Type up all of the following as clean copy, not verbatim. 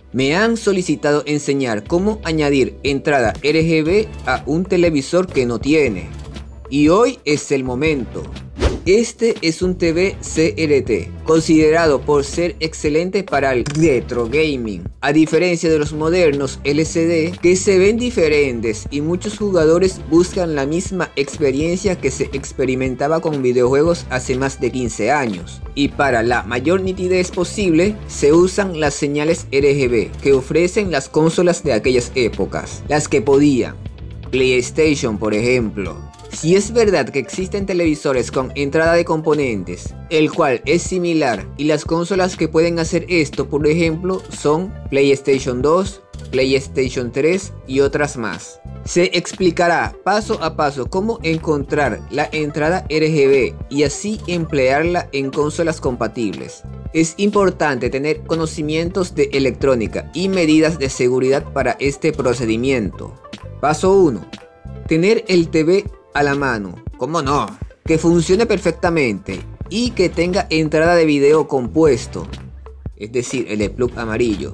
Me han solicitado enseñar cómo añadir entrada RGB a un televisor que no tiene. Y hoy es el momento. Este es un TV CRT, considerado por ser excelente para el retro gaming, a diferencia de los modernos LCD que se ven diferentes y muchos jugadores buscan la misma experiencia que se experimentaba con videojuegos hace más de 15 años. Y para la mayor nitidez posible se usan las señales RGB que ofrecen las consolas de aquellas épocas, las que podían. PlayStation, por ejemplo. Si es verdad que existen televisores con entrada de componentes, el cual es similar, y las consolas que pueden hacer esto, por ejemplo, son PlayStation 2, PlayStation 3 y otras más. Se explicará paso a paso cómo encontrar la entrada RGB y así emplearla en consolas compatibles. Es importante tener conocimientos de electrónica y medidas de seguridad para este procedimiento. Paso 1. Tener el TV a la mano, ¿cómo no? Que funcione perfectamente y que tenga entrada de video compuesto, es decir, el plug amarillo.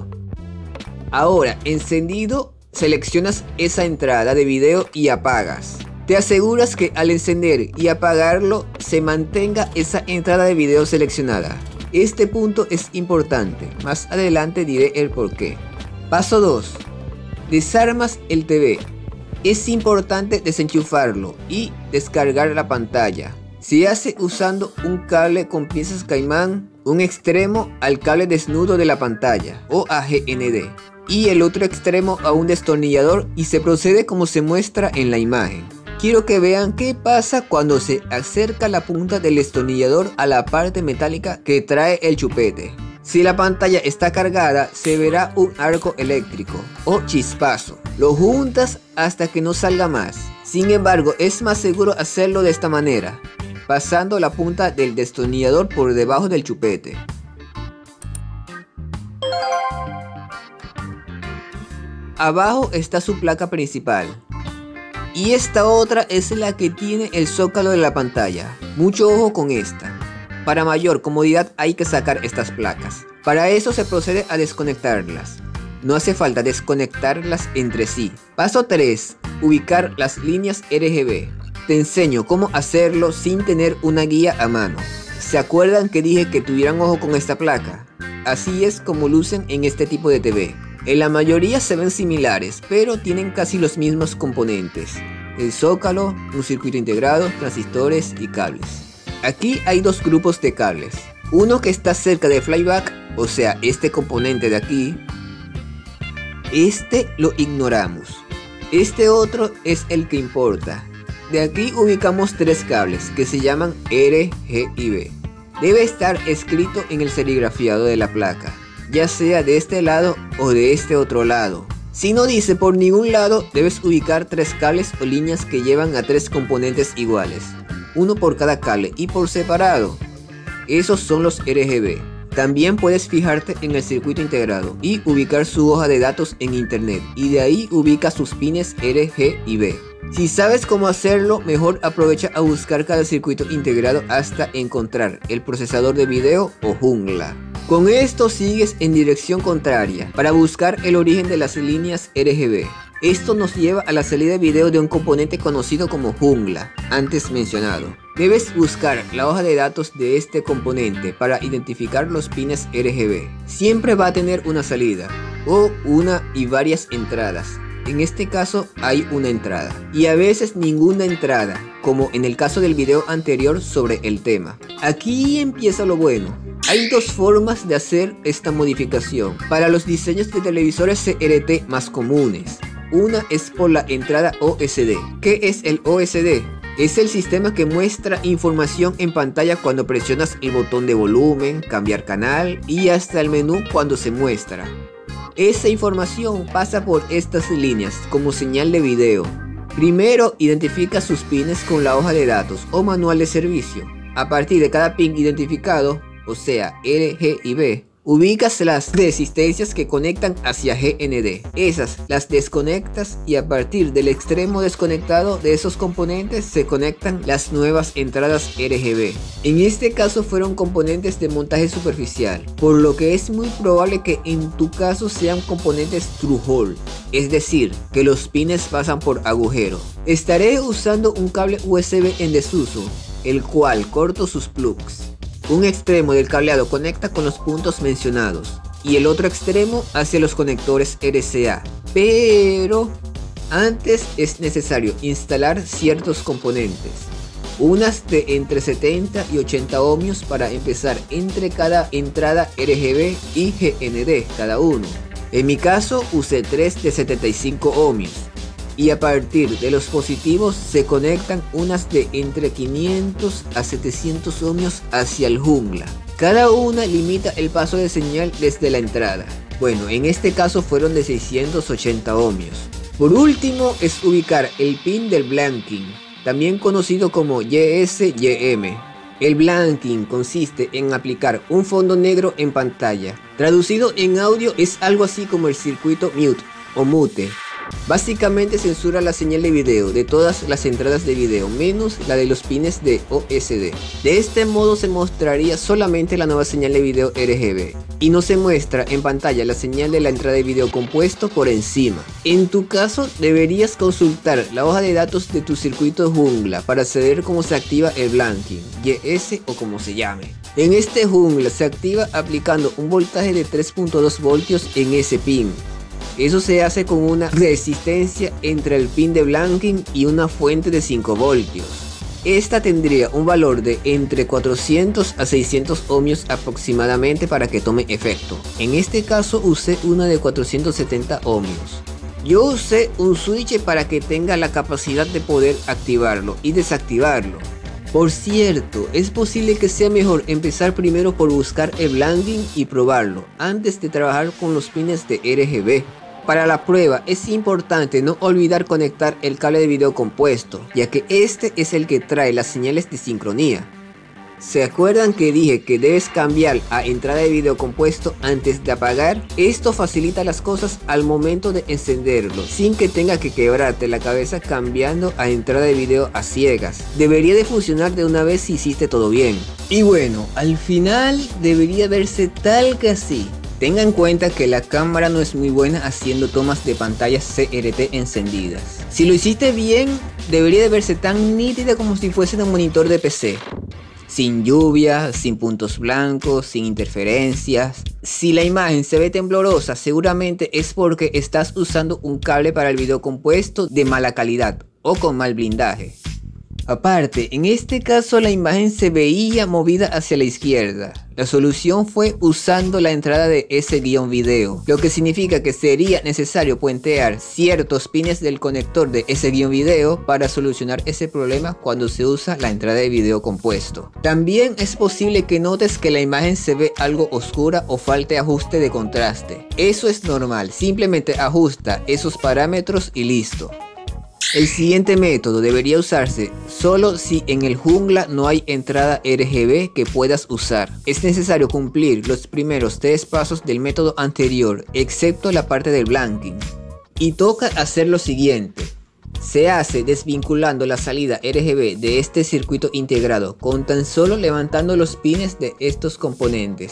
Ahora, encendido, seleccionas esa entrada de video y apagas. Te aseguras que al encender y apagarlo se mantenga esa entrada de video seleccionada. Este punto es importante, más adelante diré el porqué. Paso 2. Desarmas el TV. Es importante desenchufarlo y descargar la pantalla. Se hace usando un cable con piezas caimán, un extremo al cable desnudo de la pantalla o AGND y el otro extremo a un destornillador, y se procede como se muestra en la imagen. Quiero que vean qué pasa cuando se acerca la punta del destornillador a la parte metálica que trae el chupete. Si la pantalla está cargada, se verá un arco eléctrico o chispazo. Lo juntas hasta que no salga más. Sin embargo, es más seguro hacerlo de esta manera, pasando la punta del destornillador por debajo del chupete. Abajo está su placa principal. Y esta otra es la que tiene el zócalo de la pantalla. Mucho ojo con esta. Para mayor comodidad hay que sacar estas placas. Para eso se procede a desconectarlas. No hace falta desconectarlas entre sí. Paso 3. Ubicar las líneas RGB. Te enseño cómo hacerlo sin tener una guía a mano. ¿Se acuerdan que dije que tuvieran ojo con esta placa? Así es como lucen en este tipo de TV. En la mayoría se ven similares, pero tienen casi los mismos componentes. El zócalo, un circuito integrado, transistores y cables. Aquí hay dos grupos de cables. Uno que está cerca de flyback, o sea, este componente de aquí. Este lo ignoramos. Este otro es el que importa. De aquí ubicamos tres cables que se llaman R, G y B. Debe estar escrito en el serigrafiado de la placa, ya sea de este lado o de este otro lado. Si no dice por ningún lado, debes ubicar tres cables o líneas que llevan a tres componentes iguales, uno por cada cable y por separado. Esos son los RGB. También puedes fijarte en el circuito integrado y ubicar su hoja de datos en internet, y de ahí ubica sus pines R, G y B. Si sabes cómo hacerlo, mejor aprovecha a buscar cada circuito integrado hasta encontrar el procesador de video o jungla. Con esto sigues en dirección contraria para buscar el origen de las líneas RGB. Esto nos lleva a la salida de video de un componente conocido como jungla, antes mencionado. Debes buscar la hoja de datos de este componente para identificar los pines RGB. Siempre va a tener una salida, o una y varias entradas. En este caso hay una entrada, y a veces ninguna entrada, como en el caso del video anterior sobre el tema. Aquí empieza lo bueno. Hay dos formas de hacer esta modificación para los diseños de televisores CRT más comunes. Una es por la entrada OSD. ¿Qué es el OSD? Es el sistema que muestra información en pantalla cuando presionas el botón de volumen, cambiar canal y hasta el menú cuando se muestra. Esa información pasa por estas líneas como señal de video. Primero identifica sus pines con la hoja de datos o manual de servicio. A partir de cada pin identificado, o sea R, G y B, Ubicas las resistencias que conectan hacia GND. Esas las desconectas y a partir del extremo desconectado de esos componentes se conectan las nuevas entradas RGB. En este caso fueron componentes de montaje superficial, por lo que es muy probable que en tu caso sean componentes through hole, es decir, que los pines pasan por agujero. Estaré usando un cable USB en desuso, el cual corto sus plugs. Un extremo del cableado conecta con los puntos mencionados y el otro extremo hacia los conectores RCA, pero antes es necesario instalar ciertos componentes, unas de entre 70 y 80 ohmios para empezar entre cada entrada RGB y GND cada uno. En mi caso usé 3 de 75 ohmios. Y a partir de los positivos se conectan unas de entre 500 a 700 ohmios hacia el jungla. Cada una limita el paso de señal desde la entrada. Bueno, en este caso fueron de 680 ohmios. Por último es ubicar el pin del blanking, también conocido como YSYM. El blanking consiste en aplicar un fondo negro en pantalla. Traducido en audio es algo así como el circuito mute o mute. Básicamente censura la señal de video de todas las entradas de video menos la de los pines de OSD. De este modo se mostraría solamente la nueva señal de video RGB y no se muestra en pantalla la señal de la entrada de video compuesto por encima. En tu caso deberías consultar la hoja de datos de tu circuito jungla para saber cómo se activa el blanking, YS o como se llame. En este jungla se activa aplicando un voltaje de 3.2 voltios en ese pin. Eso se hace con una resistencia entre el pin de blanking y una fuente de 5 voltios. Esta tendría un valor de entre 400 a 600 ohmios aproximadamente para que tome efecto. En este caso usé una de 470 ohmios. Yo usé un switch para que tenga la capacidad de poder activarlo y desactivarlo. Por cierto, es posible que sea mejor empezar primero por buscar el blanking y probarlo antes de trabajar con los pines de RGB. Para la prueba es importante no olvidar conectar el cable de video compuesto, ya que este es el que trae las señales de sincronía. ¿Se acuerdan que dije que debes cambiar a entrada de video compuesto antes de apagar? Esto facilita las cosas al momento de encenderlo, sin que tenga que quebrarte la cabeza cambiando a entrada de video a ciegas. Debería de funcionar de una vez si hiciste todo bien. Y bueno, al final debería verse tal que así. Tenga en cuenta que la cámara no es muy buena haciendo tomas de pantallas CRT encendidas. Si lo hiciste bien, debería de verse tan nítida como si fuese un monitor de PC. Sin lluvia, sin puntos blancos, sin interferencias. Si la imagen se ve temblorosa, seguramente es porque estás usando un cable para el video compuesto de mala calidad o con mal blindaje. Aparte, en este caso la imagen se veía movida hacia la izquierda. La solución fue usando la entrada de ese guión video, lo que significa que sería necesario puentear ciertos pines del conector de ese guión video para solucionar ese problema cuando se usa la entrada de video compuesto. También es posible que notes que la imagen se ve algo oscura o falte ajuste de contraste. Eso es normal, simplemente ajusta esos parámetros y listo. El siguiente método debería usarse solo si en el jungla no hay entrada RGB que puedas usar. Es necesario cumplir los primeros 3 pasos del método anterior, excepto la parte del blanking. Y toca hacer lo siguiente. Se hace desvinculando la salida RGB de este circuito integrado con tan solo levantando los pines de estos componentes.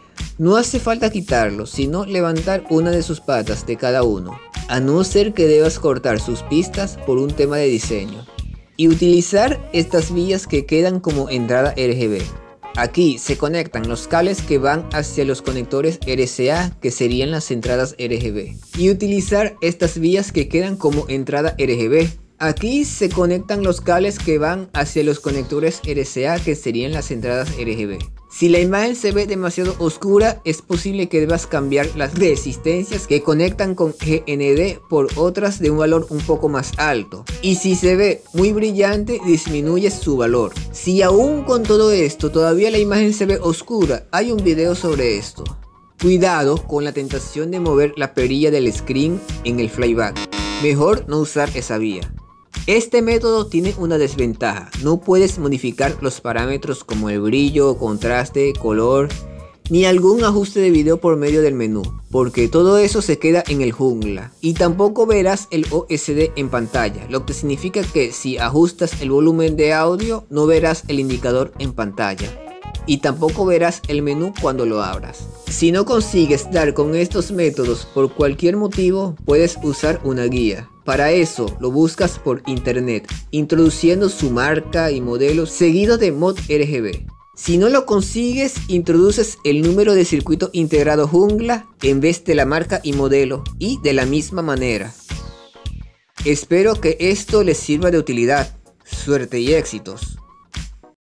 No hace falta quitarlos, sino levantar una de sus patas de cada uno, a no ser que debas cortar sus pistas por un tema de diseño, y utilizar estas vías que quedan como entrada RGB. Aquí se conectan los cables que van hacia los conectores RCA, que serían las entradas RGB, y utilizar estas vías que quedan como entrada RGB. Aquí se conectan los cables que van hacia los conectores RCA, que serían las entradas RGB. Si la imagen se ve demasiado oscura, es posible que debas cambiar las resistencias que conectan con GND por otras de un valor un poco más alto. Y si se ve muy brillante, disminuyes su valor. Si aún con todo esto todavía la imagen se ve oscura, hay un video sobre esto. Cuidado con la tentación de mover la perilla del screen en el flyback. Mejor no usar esa vía. Este método tiene una desventaja, no puedes modificar los parámetros como el brillo, contraste, color, ni algún ajuste de video por medio del menú, porque todo eso se queda en el Joomla. Y tampoco verás el OSD en pantalla, lo que significa que si ajustas el volumen de audio no verás el indicador en pantalla. Y tampoco verás el menú cuando lo abras. Si no consigues dar con estos métodos por cualquier motivo, puedes usar una guía. Para eso lo buscas por internet, introduciendo su marca y modelo seguido de mod RGB. Si no lo consigues, introduces el número de circuito integrado Joomla en vez de la marca y modelo, y de la misma manera. Espero que esto les sirva de utilidad. Suerte y éxitos.